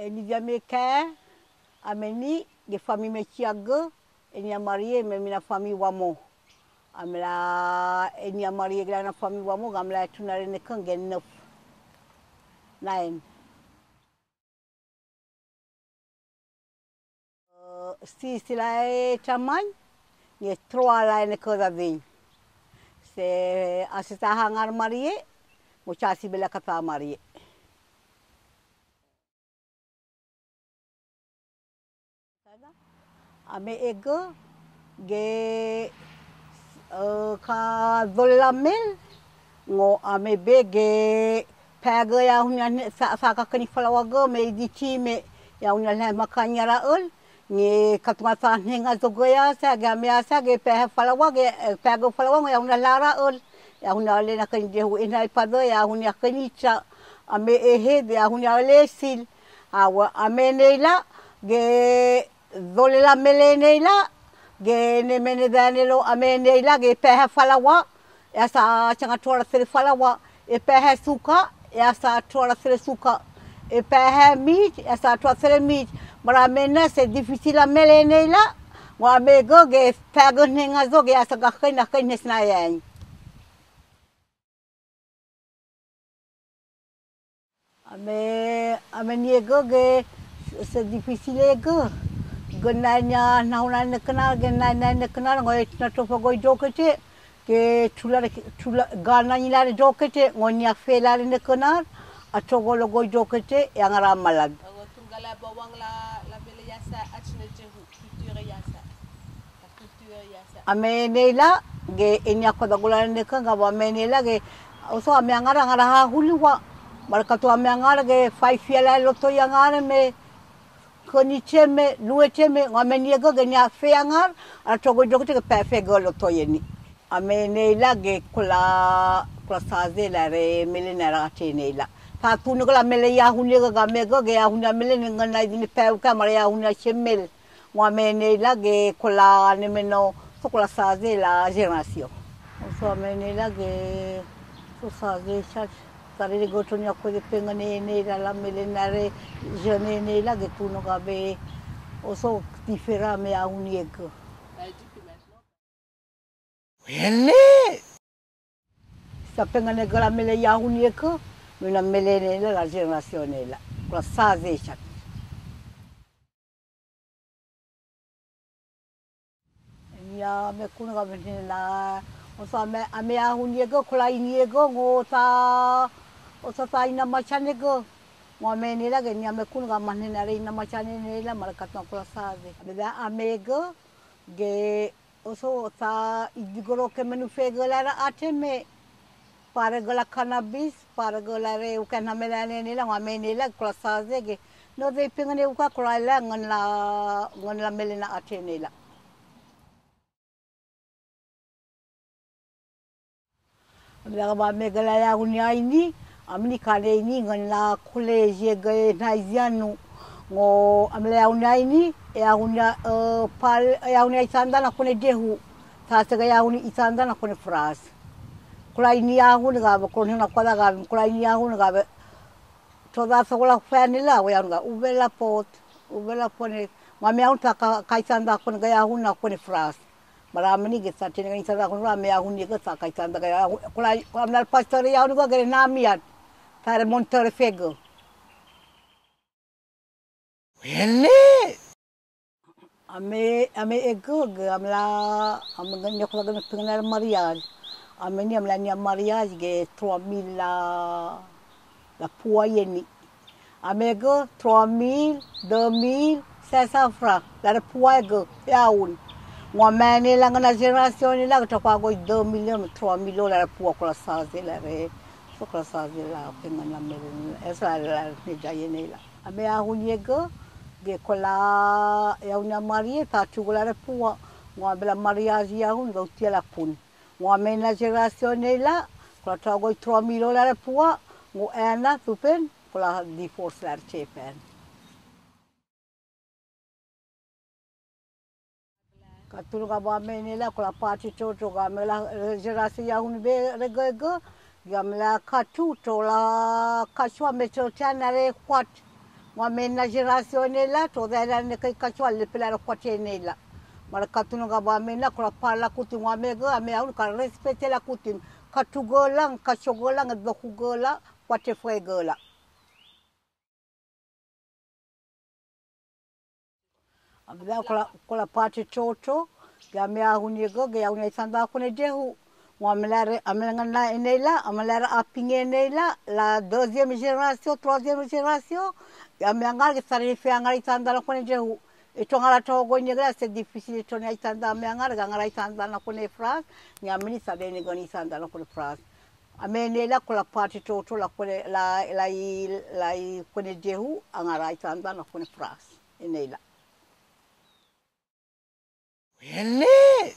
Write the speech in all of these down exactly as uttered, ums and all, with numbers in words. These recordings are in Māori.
ni Jamaïcain, ameni des familles métiages, et ni a marié mais la famille Wamo. Amla et ni a marié la famille Wamo, amla tu n'as rien qu'un gain neuf. Nine. Si c'est la chaman, il y a trois là une cosa vie. C'est à ce hangar marié, moi chassis bela kata marié. Ame ego ge ka dolamel ngo ame bege pega ya hunya sa sa ka kani falawaga me di time ya hunya la makanya raul ni katuma sa hinga zogoya sa ga me asa ge pe falawaga pega falawaga ya hunya la raul ya hunya le na kani dehu ina ipado ya hunya kani cha ame ehe ya hunya le sil awa ame neila ge dole la melene la ge ne mene dane lo amene la ge peha falawa ya sa changa tora sele falawa e peha suka ya sa tora sele suka e peha meat ya sa tora sele meat mara mena c'est difficile a melene la wa me go ge pega ninga zo ge ya sa ga khina khina sna yan ame ame ni go ge c'est difficile go Genanya nauna nekena genanya nekena ngoi na tofa goi jokete ke chula chula gana ni la jokete ngonya fela le nekena atogolo goi jokete yang ramalan tungala bawang la la bele yasa achne jehu culture yasa la culture yasa ame nela ge enya ko dagula nekanga wa menela ge oso ame ngara ngara ha huliwa markatu ame ngara ge five fiela loto yang ngara me Koni cheme, lue cheme, ngameni ego genya feangar, atogo jokote ke pefe golo toyeni. Ame neila ge kula kula saze la re mele nara ate neila. Ta tunu kala mele ya huni ego ga mego ge ya huni mele ngana idini pew kamara ya huni chemel. Ngame neila ge kula nemeno so kula saze la generation. So ame neila ge so saze chat. Tare de gotonia ko de pengane ne la mele nare jene ne la ge tuno gabe oso differa me a uniego ele sa pengane gala mele ya uniego me na mele ne la generazione la la saze chat ya me kuno gabe la oso ame ame a uniego kola iniego ngo ta o sa sa ina machane go mo me ni la ge ni ame kun ga manne na re ina machane ni la mara katna ko sa de beda amego ge o so sa idigoro ke menu fe gola ra ateme para gola cannabis para gola re u kana me la ni la me ni la ko sa de ge no de pingane u ka ko la ngon la ngon la melena atene la beda ba me gola ya unia ini amni kale ini ngan la college ge naizianu ngo amle auna ini e auna pal e auna isanda na kone dehu ta se ga auna isanda na kone fras kula ini auna ga ko na kwada ga kula ini auna ga toda so la fanila we auna ubela pot ubela pone mami auna ka ka isanda kone ga auna kone fras mara amni ge sa tene ga isanda kone me auna ge sa ka isanda ga kula amna pastor ya auna ga na miat para montar fego. Ele. Ame ame ego amla am ganyo ko ganyo pengal mariage. Ame ni amla ni mariage ge trois mille la la poyeni. Ame ego trois mille, deux mille, cinq cents francs. La poyego ya un. Wa mane la ngana generation la to pa go deux millions, trois millions la poa ko la saze la re. Sokra saze la pengan la mele esa la ni jayene la ame a huniego ge kola ya una marie ta chugula re pua ngwa bela mariage ya hun go tia la pun ngwa mena generación la kola ta go trois mille la re pua ngo ana tupen kola divorce la chepen katuru ga ba mene la kola party chocho ga mela generación ya hun be re go go Gamla katu tola kaswa mecho chana re kwat Ngwa mena geracio nela to dela ne kai kachwal le pela ko nela. Mara katunu ga ba mena ko pala kutu ngwa mega me au ka respecte la kutu katugola kachogola ngadokugola kwate fwegola. Abda kola kola pati toto ya me ahuni go ya uni sanda ko ne jehu Amelare, amelangana enela, amelare apinge enela, la deuxième génération, troisième génération, ameangar que sari fe angar itanda la kone jehu. Ito ngala to go nyega c'est difficile ito ne itanda ameangar ngara itanda na kone phrase, ni amini sade ne goni itanda na kone phrase. Amenela kola party toto la kone la la la kone jehu angara itanda na kone phrase enela. Really?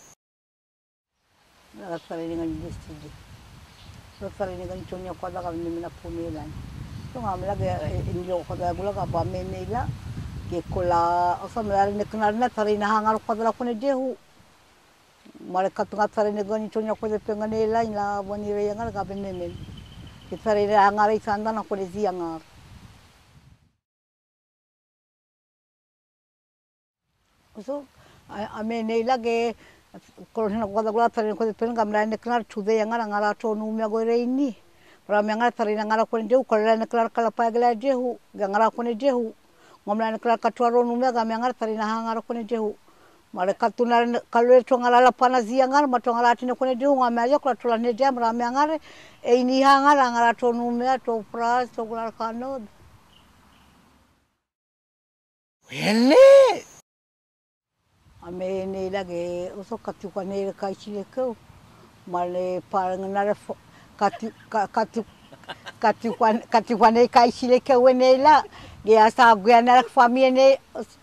La sari dengan distidi. La sari dengan conya koda ka mina pumela. So ngamla ge injo koda gula ka ba menela ke kola osa mala ne kana na sari na hangar koda ko ne jehu. Mala ka tunga sari ne gani conya koda penganela ila boni re yangar ka benenen. Ke sari re hangar isanda na ko zi yangar. So amenela ge kalau nak kata gula tadi kau tu kan kamera ni kelar cude yang orang ngara tu numia gore ini, orang yang ngara tadi ngara kau ni jauh kalau ni kelar kalau payah gila jauh, ngara kau ni jauh, ngomong ni kelar katu orang numia kami ngara tadi nah ngara kau ni jauh, mereka tu nara kalau itu ngara lapan azi ngara, macam ngara tadi kau ni jauh, ngami aja kalau tu ni jam orang yang ngara, ini ngara ngara tu numia tu pras tu kelar kanod. Really? Ame ne lagi usok katu kane kai chile ko male parang nara katu katu katu kane katu kane kai chile ko ne la dia sa gana famille ne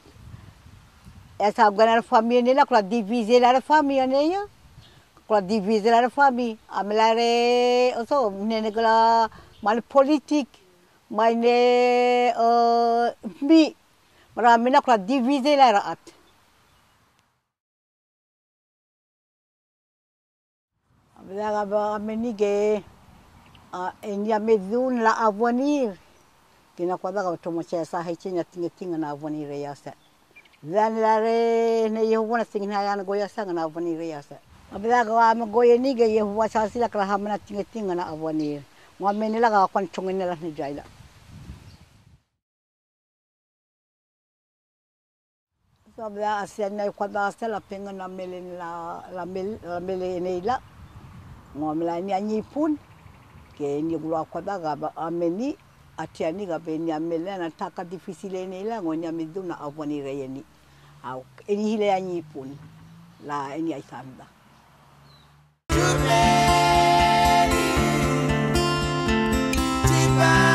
esa gana famille ne la kula diviser la famille ne ya kula diviser la famille amelare usok ne ne kula mal politique mane uh mi ramina kula diviser la raat. Bila kaba kami ke enya medun la avenir kina kwada kaba tomo cha sa hai chinya tinga tinga na avenir ya sa dan la re ne yehu na tinga ya na goya sa na avenir ya sa bila kaba am goya ni ge yehu wa sa sila kala hamna tinga tinga na avenir wa meni la ka kon chungin la ni jaila so bila asian na kwada sa la penga na melen la la mel la mele ne la ngomla ni anyi pun ke ni gulu kwada ga ameni atiani ga be ni amele na taka difficile ni la ngonya miduna avoni reyeni au eni hile anyi pun la eni aisanda Tiba